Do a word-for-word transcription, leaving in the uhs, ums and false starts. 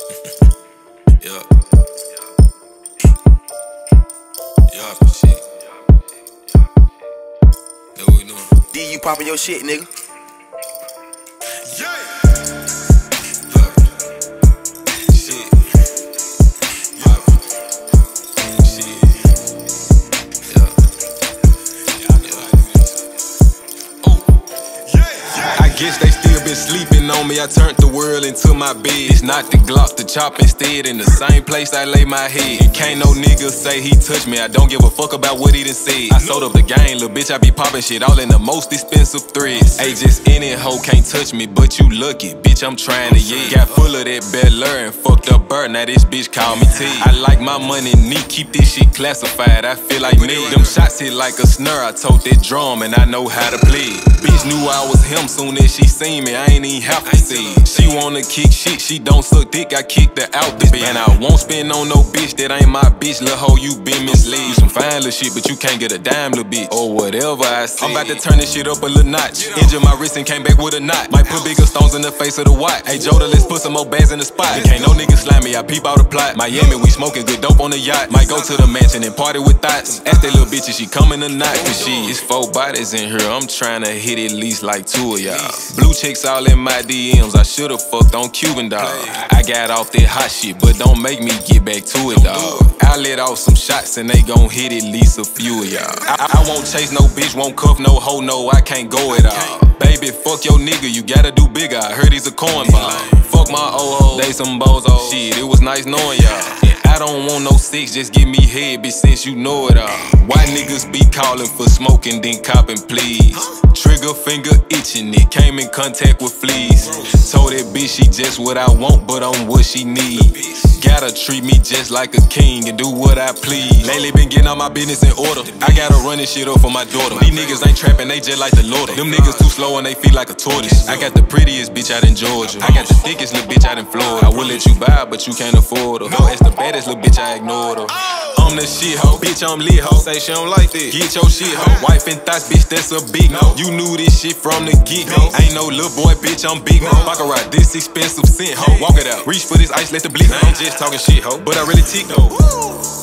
Yeah. Yeah, shit. That what we doing? D, you popping your shit, nigga. Yeah. Shit. Poppin'. Shit. Yeah. Yeah. Oh. I guess they still been sleeping on me. I turned the world into my bed. It's not the Glock, the chop instead. In the same place I lay my head. And can't no nigga say he touched me. I don't give a fuck about what he done said. I sold up the game, little bitch. I be popping shit all in the most expensive threads. Hey, just any hoe can't touch me, but you lucky, bitch. I'm trying to yeah. Got full of that Bel Air and fucked up bird. Now this bitch call me T. I like my money neat. Keep this shit classified. I feel like me. Them shots hit like a snare. I told that drum and I know how to play. Bitch knew I was him soon as she seen me. I ain't even have to see it. She wanna kick shit, she don't suck dick. I kicked her out the bed. And I won't spend on no bitch that ain't my bitch. Lil' hoe, you been misled. You some fine little shit, but you can't get a dime, little bitch. Or whatever I say. I'm about to turn this shit up a little notch. Injured my wrist and came back with a knot. Might put bigger stones in the face of the watch. Hey Joda, let's put some more bands in the spot. Can't no nigga slime me, I peep out the plot. Miami, we smoking good dope on the yacht. Might go to the mansion and party with thoughts. Ask that little bitch if she coming or not. Cause she is four bodies in here. I'm trying to hit at least like two of y'all. Blue chicks all in my D Ms. I should've fucked on Cuban, dog. I got off that hot shit, but don't make me get back to it, dog. I let off some shots and they gon' hit at least a few of y'all. I, I won't chase no bitch, won't cuff no hoe, no, I can't go at all. Baby, fuck your nigga, you gotta do bigger. I heard he's a cornball. Fuck my O-ho, they some bozos. Shit, it was nice knowing y'all. I don't want no sex, just give me head, bitch, since you know it all. Why niggas be calling for smoking, then copping, please? Trigger finger itching, it came in contact with fleas. Told that bitch she just what I want, but I'm what she need. Gotta treat me just like a king and do what I please. Lately been getting all my business in order. I gotta run this shit up for my daughter. These niggas ain't trapping, they just like the Lord. Them niggas too slow and they feel like a tortoise. I got the prettiest bitch out in Georgia. I got the thickest little bitch out in Florida. I will let you buy, but you can't afford her. No, it's the baddest little bitch, I ignored her. I'm the shit hoe, bitch, I'm lit hoe. Say she don't like this, get your shit hoe. Wife and thoughts, bitch, that's a big no. You knew this shit from the get-go. Ain't no little boy, bitch, I'm big hoe. Baccarat, this expensive scent hoe. Walk it out, reach for this ice, let the bleed. I ain't just talking shit hoe, but I really tick though.